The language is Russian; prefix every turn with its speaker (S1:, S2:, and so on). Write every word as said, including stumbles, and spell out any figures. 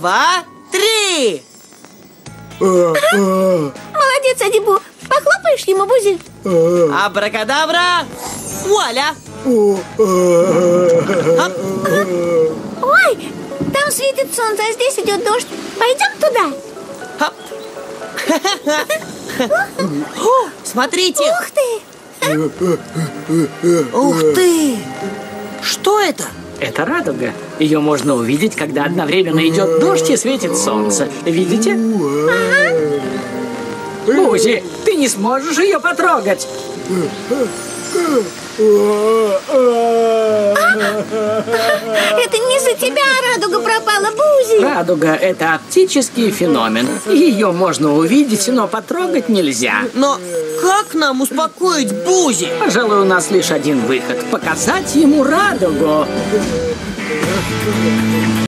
S1: два, три!
S2: Молодец, Адибу! Похлопаешь ему, Бузи?
S1: Абракадабра! Вуаля!
S2: Ой, там светит солнце, а здесь идет дождь. Пойдем туда?
S1: Хоп. О, смотрите!
S2: Ух ты!
S1: Ух ты! Что это?
S3: Это радуга. Ее можно увидеть, когда одновременно идет дождь и светит солнце. Видите? Бузи, ты не сможешь ее потрогать.
S2: Это не из-за тебя радуга пропала, Бузи.
S3: Радуга – это оптический феномен. Ее можно увидеть, но потрогать нельзя.
S1: Но как нам успокоить Бузи?
S3: Пожалуй, у нас лишь один выход – показать ему радугу.